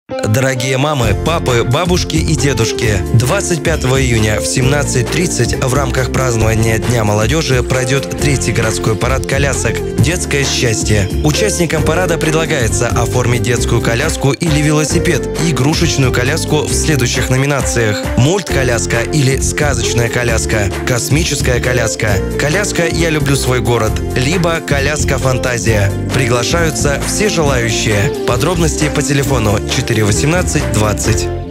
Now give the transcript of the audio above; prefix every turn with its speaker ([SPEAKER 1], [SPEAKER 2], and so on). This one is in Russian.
[SPEAKER 1] Дорогие мамы, папы, бабушки и дедушки, 25 июня в 17:30 в рамках празднования Дня молодежи пройдет 3-й городской парад колясок «Детское счастье». Участникам парада предлагается оформить детскую коляску или велосипед и игрушечную коляску в следующих номинациях: мульт-коляска или сказочная коляска, космическая коляска, коляска «Я люблю свой город», либо коляска-фантазия. Приглашаются все желающие. Подробности по телефону 4 18 20.